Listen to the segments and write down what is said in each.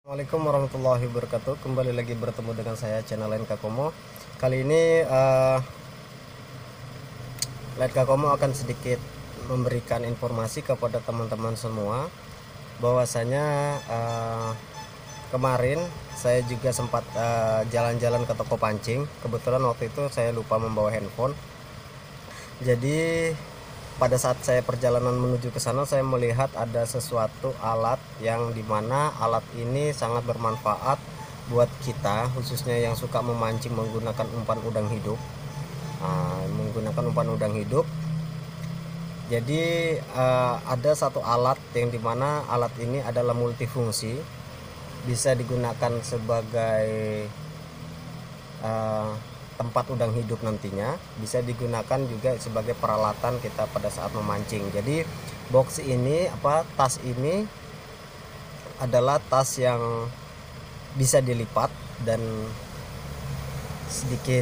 Assalamualaikum warahmatullahi wabarakatuh. Kembali lagi bertemu dengan saya channel Lain Kakomo. Kali ini Lain Kakomo akan sedikit memberikan informasi kepada teman-teman semua bahwasanya kemarin saya juga sempat jalan-jalan ke toko pancing. Kebetulan waktu itu saya lupa membawa handphone. Jadi pada saat saya perjalanan menuju ke sana, saya melihat ada sesuatu alat yang dimana alat ini sangat bermanfaat buat kita, khususnya yang suka memancing menggunakan umpan udang hidup. Jadi ada satu alat yang dimana alat ini adalah multifungsi, bisa digunakan sebagai tempat udang hidup, nantinya bisa digunakan juga sebagai peralatan kita pada saat memancing. Jadi box ini tas ini adalah tas yang bisa dilipat dan sedikit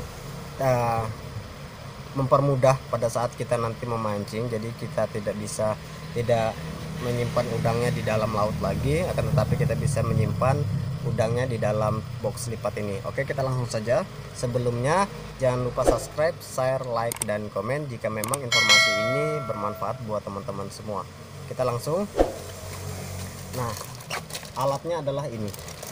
mempermudah pada saat kita nanti memancing. Jadi kita tidak menyimpan udangnya di dalam laut lagi, akan tetapi kita bisa menyimpan udangnya di dalam box lipat ini. Oke, kita langsung saja. Sebelumnya jangan lupa subscribe, share, like, dan komen jika memang informasi ini bermanfaat buat teman-teman semua. Kita langsung. Nah, alatnya adalah ini.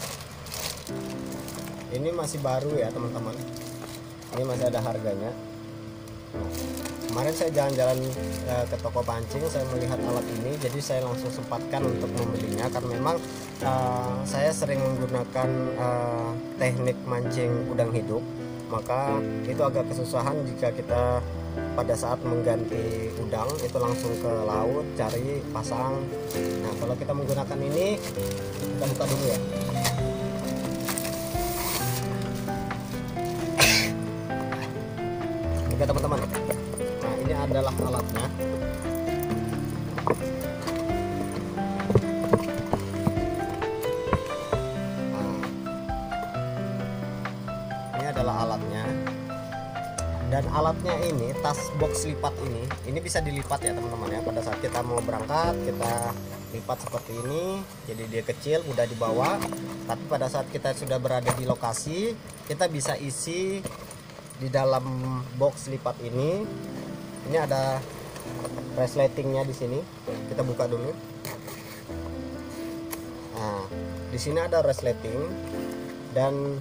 Ini masih baru ya teman-teman. Ini masih ada harganya. Kemarin saya jalan-jalan ke toko pancing, saya melihat alat ini, jadi saya langsung sempatkan untuk membelinya karena memang saya sering menggunakan teknik mancing udang hidup, maka itu agak kesusahan jika kita pada saat mengganti udang itu langsung ke laut cari pasang. Nah, kalau kita menggunakan ini, kita buka dulu ya. Oke teman-teman, nah ini adalah alatnya. Ini adalah alatnya, dan alatnya ini, tas box lipat ini bisa dilipat ya teman-teman ya. Pada saat kita mau berangkat, kita lipat seperti ini, jadi dia kecil, mudah dibawa. Tapi pada saat kita sudah berada di lokasi, kita bisa isi di dalam box lipat ini. Ini ada resletingnya di sini. Kita buka dulu. Nah, di sini ada resleting dan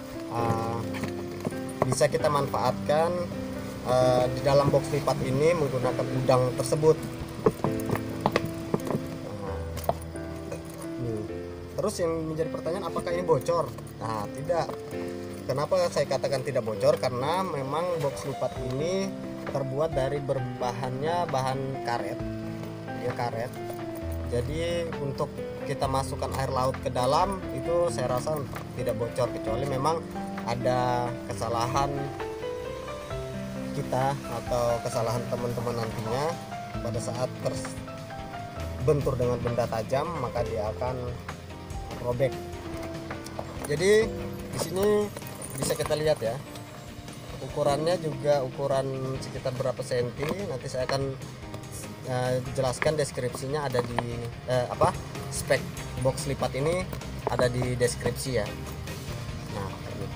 bisa kita manfaatkan di dalam box lipat ini menggunakan udang tersebut. Terus yang menjadi pertanyaan, apakah ini bocor? Nah, tidak. Kenapa saya katakan tidak bocor? Karena memang box lipat ini terbuat dari bahan karet. Dia karet. Jadi untuk kita masukkan air laut ke dalam itu saya rasa tidak bocor, kecuali memang ada kesalahan kita atau kesalahan teman-teman nantinya pada saat terbentur dengan benda tajam, maka dia akan robek. Jadi di sini bisa kita lihat ya, ukurannya juga ukuran sekitar berapa senti. Nanti saya akan jelaskan, deskripsinya ada di spek box lipat ini ada di deskripsi ya. Nah, ini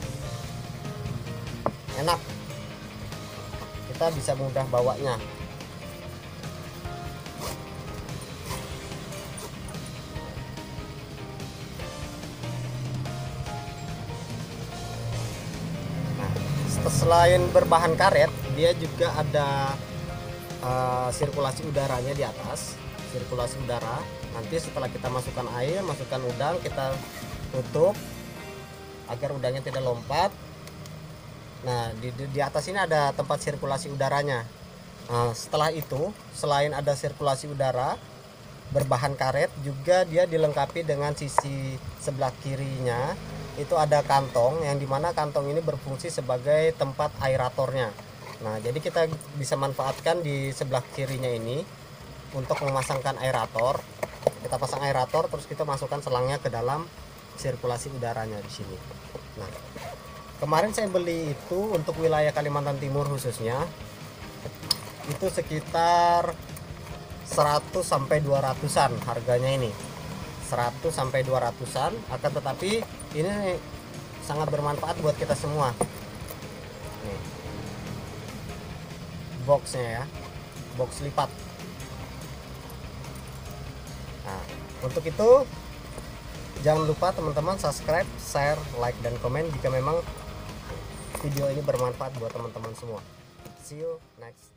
enak, kita bisa mudah bawanya. Selain berbahan karet, dia juga ada sirkulasi udaranya di atas, sirkulasi udara. Nanti setelah kita masukkan air, masukkan udang, kita tutup agar udangnya tidak lompat. Nah, di atas ini ada tempat sirkulasi udaranya. Nah, setelah itu, selain ada sirkulasi udara berbahan karet, juga dia dilengkapi dengan sisi sebelah kirinya itu ada kantong, yang dimana kantong ini berfungsi sebagai tempat aeratornya. Nah, jadi kita bisa manfaatkan di sebelah kirinya ini untuk memasangkan aerator. Kita pasang aerator, terus kita masukkan selangnya ke dalam sirkulasi udaranya di sini. Nah, kemarin saya beli itu untuk wilayah Kalimantan Timur khususnya, itu sekitar 100 sampai 200-an harganya ini. 100 sampai 200-an, akan tetapi ini sangat bermanfaat buat kita semua. Nih, boxnya ya, box lipat. Nah, untuk itu jangan lupa teman-teman subscribe, share, like, dan komen jika memang video ini bermanfaat buat teman-teman semua. See you next.